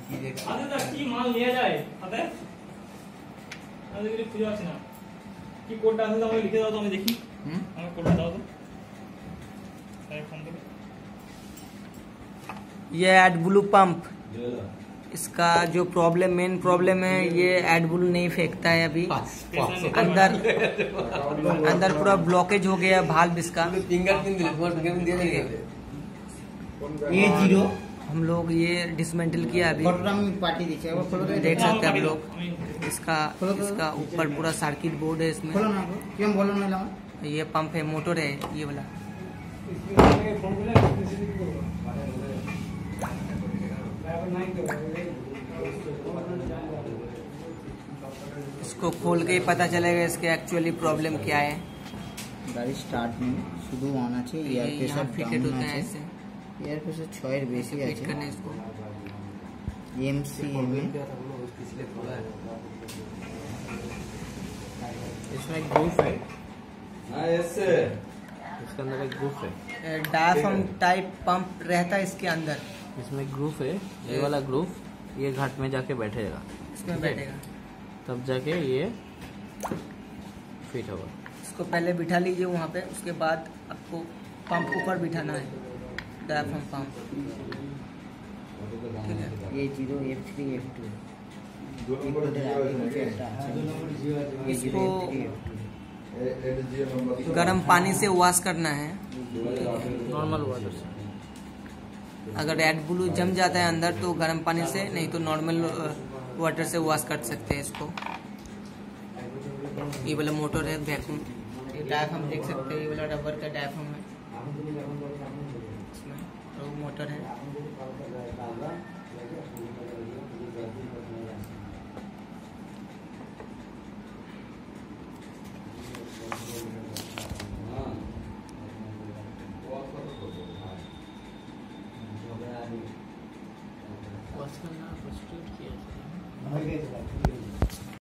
কি মাল নিয়ে যায় হাতে খুঁজে পাচ্ছি না কি কোডটা আছে আমাকে লিখে দাও তো আমি দেখি আমার কোডটা দাও তো ये एडब्लू पंप, इसका जो मेन प्रॉब्लम है, ये एडब्लू नहीं फेंकता है अभी। अंदर पूरा ब्लॉकेज हो गया भाल्व इसका। ये जीरो हम लोग ये डिसमेंटल किया अभी, देख सकते हैं आप लोग। इसका ऊपर पूरा सर्किट बोर्ड है इसमें। ये पंप है, मोटर है ये वाला। इसको खोल के ही पता चलेगा इसके एक्चुअली प्रॉब्लम क्या है। गाड़ी स्टार्ट में शुरू होना चाहिए। एयर प्रेशर फिटेड होता है ऐसे, एयर प्रेशर 6 এর বেশি আছে करने इसको एमसीए में। इसमें एक ग्रूव है, इसके अंदर एक ग्रूव है। डायाफ्राम टाइप पंप रहता है इसके अंदर। इसमें ग्रूव है, ये वाला ग्रूव ये घाट में जाके बैठेगा, इसमें बैठेगा तब जाके ये फिट होगा। इसको पहले बिठा लीजिए वहाँ पे, उसके बाद आपको पंप ऊपर बिठाना है, डायाफ्राम पंप। ये 0 F3 F2 इसको गर्म पानी से वॉश करना है, नॉर्मल वाटर से। अगर एडब्लू जम जाता है अंदर तो गर्म पानी से, नहीं तो नॉर्मल वाटर से वॉश कर सकते हैं इसको। ये वाला मोटर है वैक्यूम, ये डायाफ्राम देख सकते हैं, ये वाला रबर का डायाफ्राम है इसमें, और वो मोटर है। वॉश करना फर्स्ट किया